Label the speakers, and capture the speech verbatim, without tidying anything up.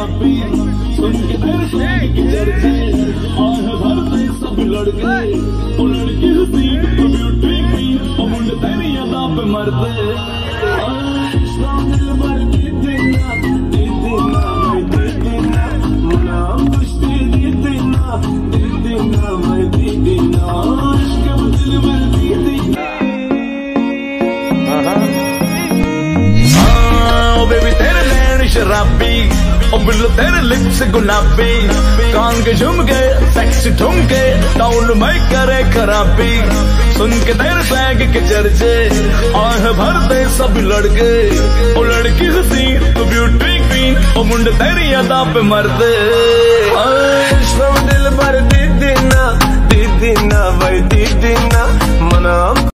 Speaker 1: शराबी सुन के तेरे शौक के चर्चे आए भरते सब लड़के ओ लड़की हसीन तो ब्यूटी क्वीन ओ मुंडे तेरी अदा पे मरते शामिल मर के देना दे देना मैं दे देना मुना खुशी दे देना दे देना मैं दे देना इश्क दिल में दे देना ओ बेबी तेरे नैन शराबी ओ बिल्लो तेरे लिप्स गुलाबी कान के झुमके सेक्सी ठुमके टाउन में करे खराबी सुन के तेरे बैग के चर्चे आए भरते सब लड़के ओ लड़की हसीन तो ब्यूटी क्वीन ओ मुंडे तेरी अदा पे मरते।